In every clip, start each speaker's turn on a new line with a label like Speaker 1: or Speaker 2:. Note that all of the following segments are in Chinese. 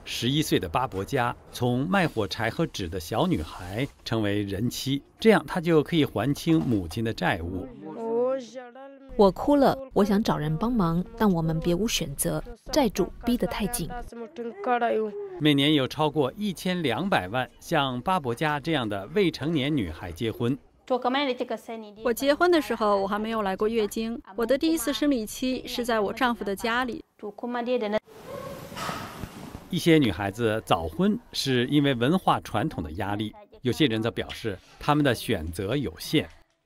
Speaker 1: 11岁的巴伯加从卖火柴和纸的小女孩成为人妻，这样她就可以还清母亲的债务。
Speaker 2: 我哭了，我想找人帮忙，但我们别无选择，债主逼得太紧。
Speaker 1: 每年有超过1200万像巴伯加这样的未成年女孩结婚。
Speaker 3: 我结婚的时候，我还没有来过月经，我的第一次生理期是在我丈夫的家里。
Speaker 1: 一些女孩子早婚是因为文化传统的压力，有些人则表示她们的选择有限。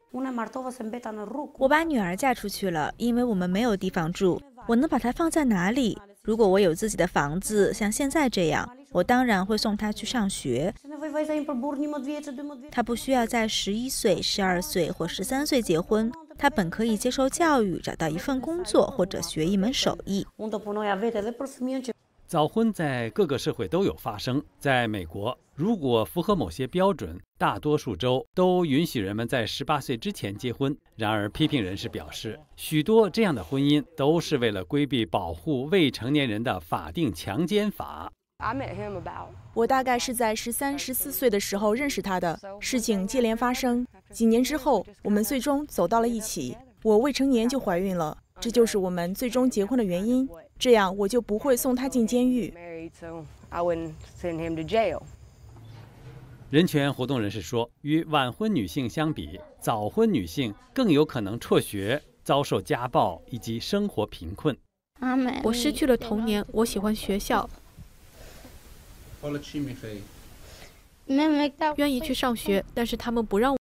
Speaker 4: 我把女儿嫁出去了，因为我们没有地方住，我能把她放在哪里？如果我有自己的房子，像现在这样，我当然会送她去上学。她不需要在11岁、12岁或13岁结婚，她本可以接受教育，找到一份工作或者学一门手艺。
Speaker 1: 早婚在各个社会都有发生。在美国，如果符合某些标准，大多数州都允许人们在18岁之前结婚。然而，批评人士表示，许多这样的婚姻都是为了规避保护未成年人的法定强奸法。
Speaker 5: 我大概是在13、14岁的时候认识他的，事情接连发生。几年之后，我们最终走到了一起。我未成年就怀孕了，这就是我们最终结婚的原因。这样我就不会送他进监狱。
Speaker 1: 人权活动人士说，与晚婚女性相比，早婚女性更有可能辍学、遭受家暴以及生活贫困。
Speaker 2: 我失去了童年，我喜欢学校，愿意去上学，但是他们不让我。